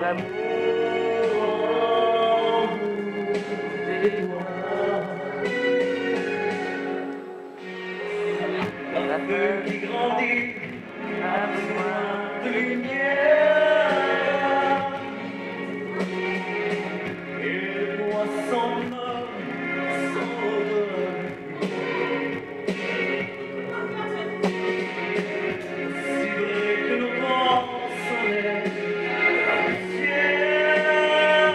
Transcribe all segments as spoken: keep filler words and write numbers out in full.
Un feu qui grandit a besoin de lumière. Et moi sans homme, sans odeur. Si vrai que nos vents s'enlèvent du ciel,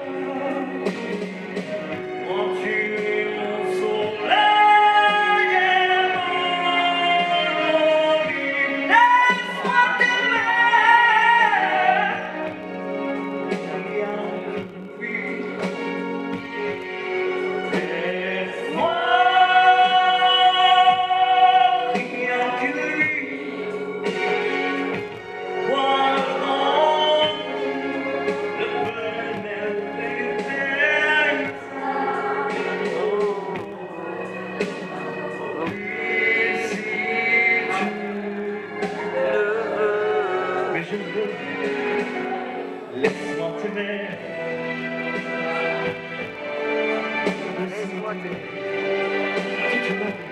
prends-tu mon soleil et mon vie, laisse-moi t'aimer. Rien ne fuit. Laisse-moi rien que lui. Voir le bonheur des si tu le veux, mais je veux, laisse-moi t'aimer. Laisse-moi t'aimer. Si tu veux.